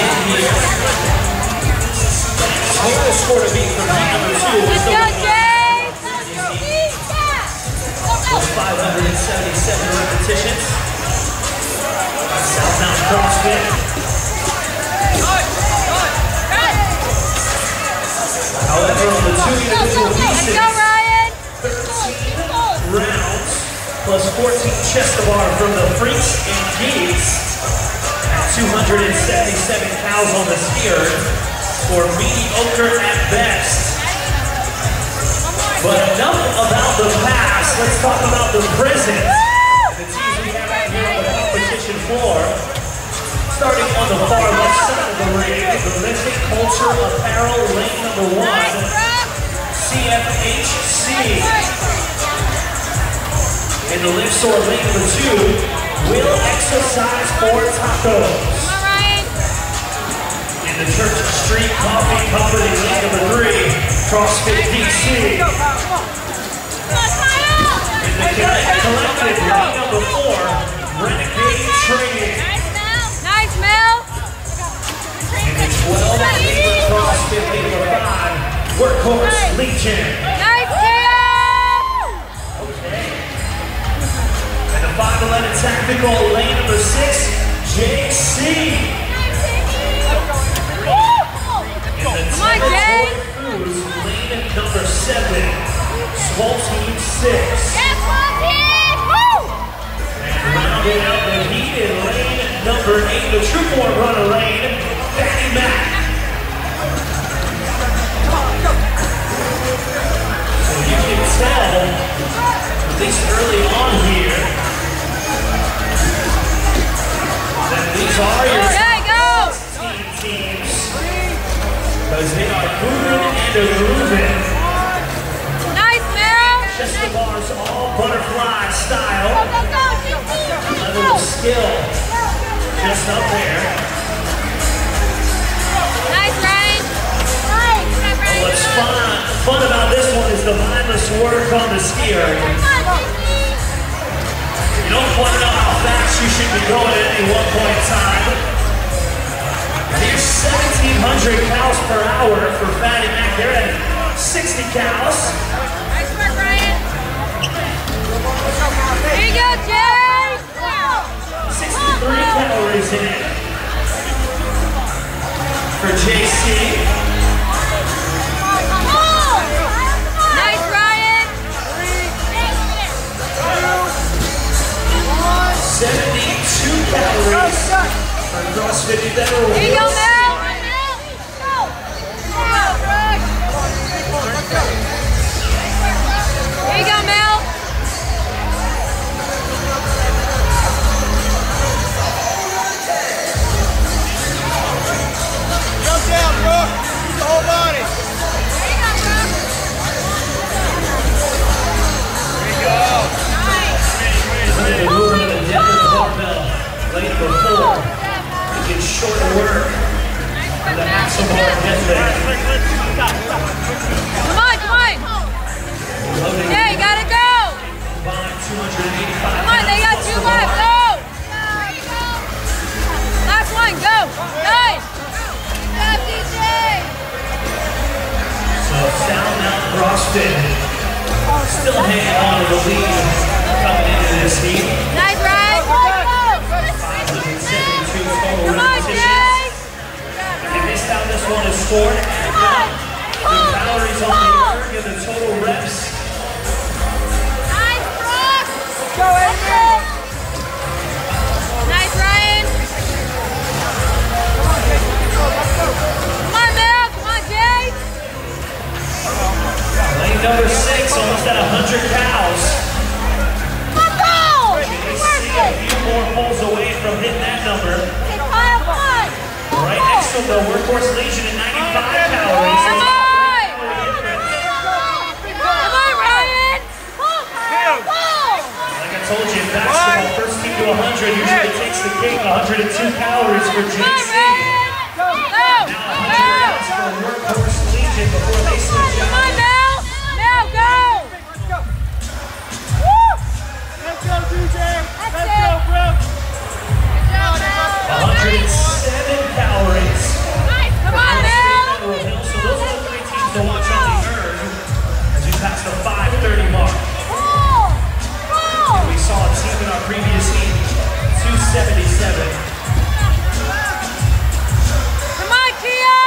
here. Total score to beat from heat number 2 is the winner. With 577 repetitions. Southbound CrossFit. However, on the 2 individual pieces, 13 rounds plus 14 chest to bar from the Freaks and Geeks at 277 cows on the skier for mediocre at best. But enough about the past, let's talk about the present. The teams we have out here on the competition floor. Starting on the far left side of the ring, the Lifting Culture Apparel lane number 1, CFHC. In the Lift Store lane number 2, Will Exercise for Tacos. In the Church Street Coffee Company lane number 3, CrossFit DC. In the Connect Collective lane number 4, Renegade Training. In the 12-leader CrossFit lane number 5, Workhorse Legion. Okay. And the 511 Tactical lane number 6, JC. In the Territory Foods lane number 7, Swole Team 6. And rounding out the heat in lane number 8, the True Form Runner lane, Danny Mack. So you can tell, at least early on here, that these are your teams. Because they are moving and grooving. Nice, Mel. Chest to bars, all butterfly style. Level of skill just up there. Nice, Ryan. What's fun about this one is the mindless work on the skier. You don't want to know how fast you should be going at any one point in time. Here's 1,700 cows per hour for Fatty Mac. They're at 60 cows. Nice work, Ryan. Here you go, Jay. 63 calories in it for JC. Nice, Ryan. 72 calories for CrossFit Federal. Here you go, Mel. Here you go, Mel. Jump down, Brooke. Use the whole body. Here you go, Brooke. There you go. They're moving to the depth of the barbell. Lane number 4. You get short work for the axle bar deadlift. Come on, come on. Yeah, you gotta go. Combined 285. Come on, they got 2 left. Go. Last one, go. Nice. Good job, DJ. So Sound Mountain CrossFit still hanging on to the lead coming into this heat. Nice, Ryan. 572 total Come on, repetitions. Jay. If you missed out this one is scored. The calories on the order give the total reps. Nice, Brooke. Go, Adrian. Nice, Ryan. Come on, Mel. Come on, Jay. Lane number 6, almost at 100 cows. Come on, JC a few more pulls away from hitting that number. Right next to the Workhorse Legion at 95 calories. Come on! Come on, Ryan! Like I told you, in basketball, first team to 100 usually takes the cake. 102 calories for Come on, JC. Ryan! Go! Now 100 cows for Workhorse Legion before they switch Come out. on, Mel! Mel, go! Let's go, DJ. That's Let's go, it. bro. Good job, Mel. 107 calories 4:30 mark. And we saw a team in our previous heat, 277. Come on, Kia!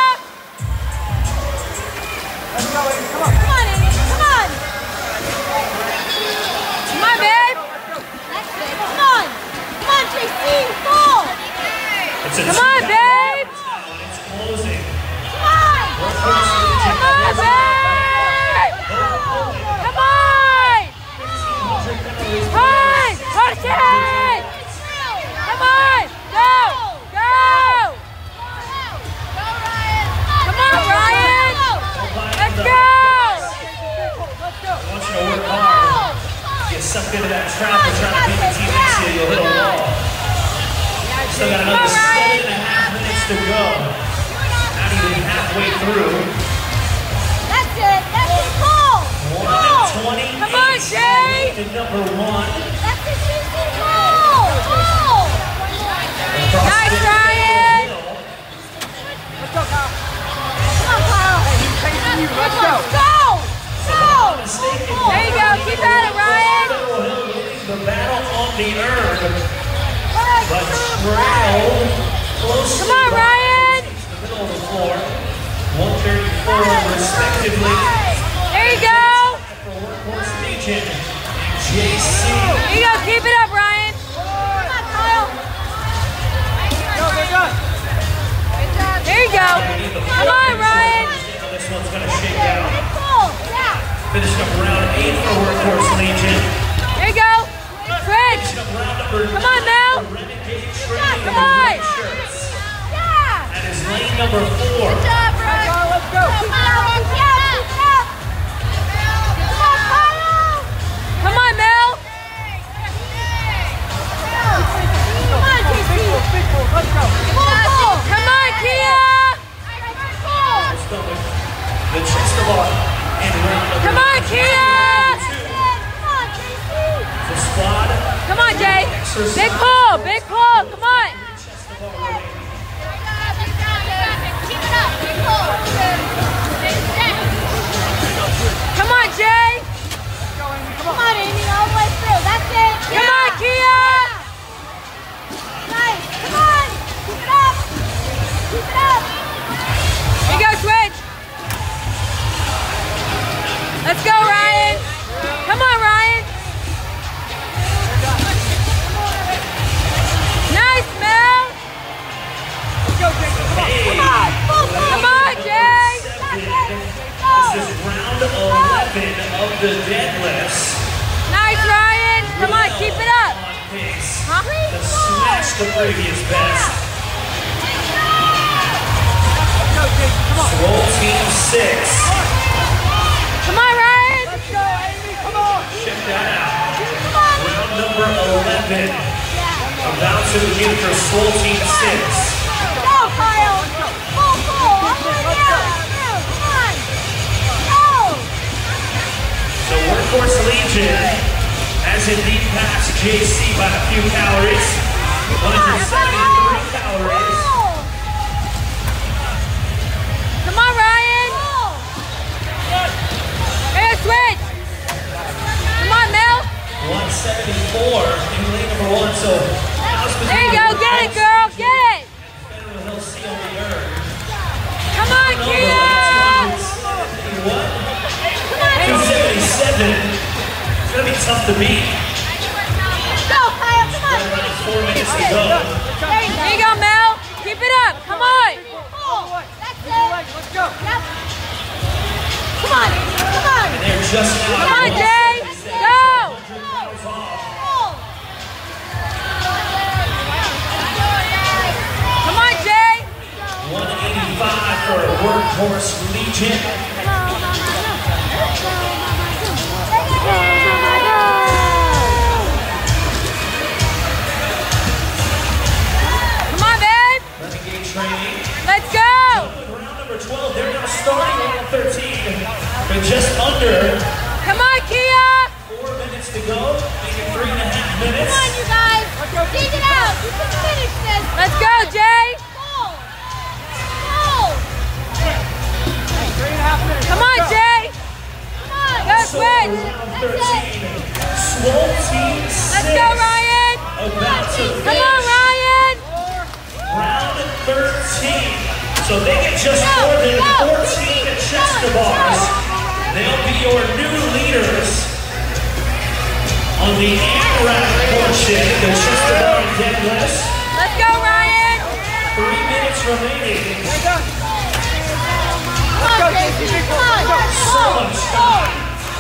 Let's go, Amy. Come on. Come on, Amy. Come on. Come on, babe. That's good. Come on. Come on, JC. Full. It's a Come on, babe. now, and it's closing. Come on. Workhorse Legion Come on, has babe. Come on. 1,500 penalties. Push. Push it. Come on. Go. Go. Come on, Ryan. Let's go. I want you to work hard. Get sucked into that trap and try to beat the team next to you. You'll hit a wall. Still got another 7.5 minutes to go. Not even halfway through. That's it. That's it. Full. 1:28. Come on, Jay. To number 1. That's it, JC. Full. Full. Across Nice, the Ryan. hill. Let's go, Kyle. Come on, Kyle. Hey, he's chasing you. Let's go. Go. Go. Mistaken. There you go. Keep at it, Ryan. Federal Hill winning the battle on the earn. But Come Trail close Come on, Ryan. to the middle of the floor. 134 respectively There you go. for Workhorse Legion and JC. There you go. Keep it up, Ryan. on, Kyle. Go, they're done. There you go. Come on, Ryan. How this one's going to shake out. Full. Yeah. Finishing up round 8 for Workhorse Legion. There you go. Switch. Finishing up round number 9 Come on, Mel. for Renegade Training Come on. and shirts. Yeah. That is lane number 4. Good job, Brooke. Kyle, let's go. Keep it up. Keep it up. Keep it up. Come on, Kyle. Come on, Mel. Come on, JC. Big full. Let's go. Full. Come on, Kia. Full. Still with the chest of art in round number Come on, Kia. 2. Come on, JC. The squad. Come on, Jay. Big pull. Big pull. Come on. Chest of art. Keep it up. Keep full. Come on, Jay. Go, Amy. Come Come on. on, Amy. All the way through. That's it. Come on, Kia. Nice. Come on. Keep it up. Keep it up. Here you go, switch. Let's go, Ryan. Come on, Ryan. Nice, Mel. Let's go, Jason. Come on. Hey, Come on. Full. Come on, Jay. this is round 11 of the deadlifts. Nice, Ryan. Come on, keep it up. On pace Huh? to smash the previous best. Let's go, Jason. Come on. Roll team 6. Come on, Ryan. Let's go, Amy. Come on. Check that out. Come on. Round number 11. About to begin for Swole Team 6. Go, Kyle. Full. Full. All the way down. Through. Come on. Go. So Workhorse Legion has indeed passed JC by a few calories. 173 calories. Full. Come on, Ryan. Full. Hey, switch. Come on, Mel. 174 in lane number 1. So There you go. Get it, girl. Get it. Federal Hill C on the earn. Come on, Kia. 277. It's going to be tough to beat. Go, Kyle. Come on. Around 4 minutes to go. There you go. There you go, Mel. Keep it up. Come on. Full. That's it. Let's go. Yep. Come on. Come on. And they're just now. Come on, Jay. Go. Full. Come on, Jay. 185 for Workhorse Legion. Come on, babe. Renegade Training. Let's go. Round number 12. They're now starting round 13. But just under Come on, Kia. 4 minutes to go. Making 3.5 minutes. Come on, you guys. Dig it out. You can finish this. Let's go, Jay. Full. Full. 3.5 minutes. Come on, Let's go. Jay. Come on. Go, So switch. round So they get just more than 14 chest to bars. They'll be your new leaders on the AMRAP portion, the chest to bar deadlifts. Let's go, Ryan. 3 minutes remaining. Let's go, JC. So much time.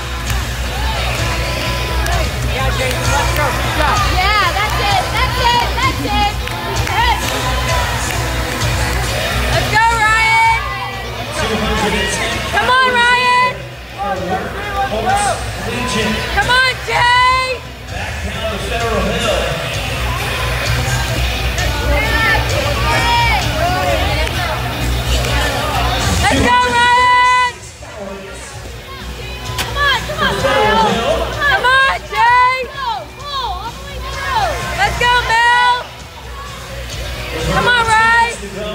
Yeah, JC, let's go. Good job. Yeah, that's it. That's it. That's it. Let's go, Ryan. 210. Come on, Ryan. Workhorse Legion. Come on, Jay. Back down to Federal Hill. Let's go, Ryan. Come on, come on, Federal Hill. Come on, Jay. all the way through. Let's go, Mel. Come on, Ray. To go.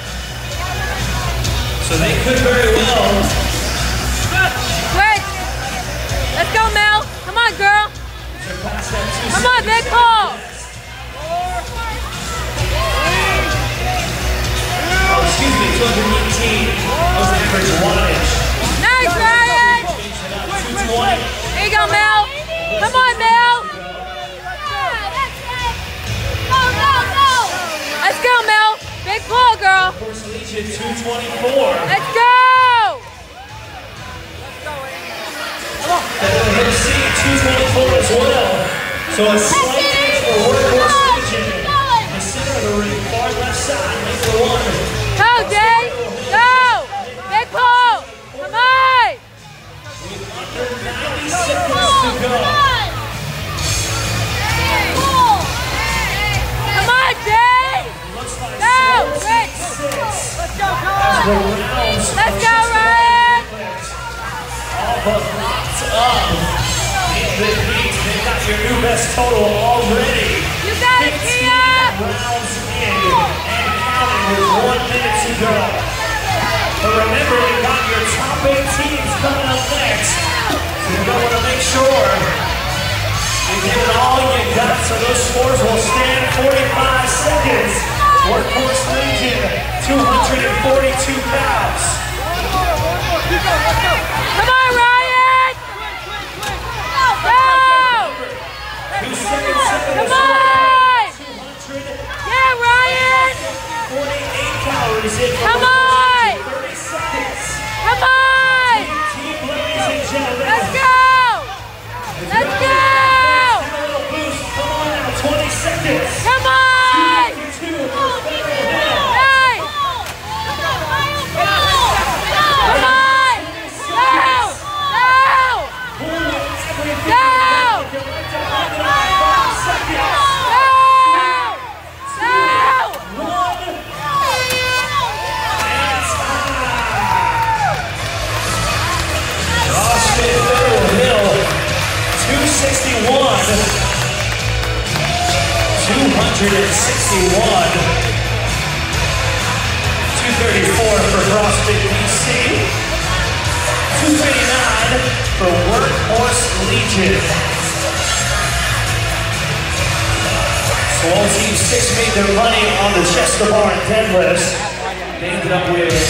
So they could very well. Switch. Let's go, Mel. Come on, girl. Surpass that Come on, big Paul. Oh, excuse me, 218. That was average wattage. Nice, Ryan. Changed it up to 220. There you go, Mel. Come on, Mel. That's it. Go, go, go. Let's go, Mel. Big Paul, girl. Workhorse Legion 224. Let's go. Federal Hill C 224 as well. So a slight edge for Workhorse Legion. The center of the ring, far left side, make the one. Go, Jay. Go. Big Paul. Come on. Under 90 seconds to go. Come on, Jay. Looks like Go, 46. Let's go, As the rounds Let's go, Ryan. all but locked up in the heat. They've got your new best total already. You got it, 15 Kia. rounds in and counting with 1 minute to go. But remember, you got your top 8 teams coming up next. So you're going to want to make sure you give it all you got so those scores will stand 45 seconds. Workhorse Legion, 242 pounds. Let's go. Come on, Ryan. Go. 2 seconds. Come on. 200. Yeah, Ryan. 48 calories in. Come on. 30 seconds. Come on. Team, ladies and gentlemen. Let's go. Let's go. Get a little boost. Come on now. 20 seconds. Come on. 2 for Federal Hill. Nice. Come on. Go. Go. Pull everything Go. back. You're right to 5 seconds. Go. Go. 1. And time. CrossFit Federal Hill, 261. 261. 234 for CrossFit BC. 239 for Workhorse Legion. So all team 6 made their money on the chest to bar and deadlifts. They ended up with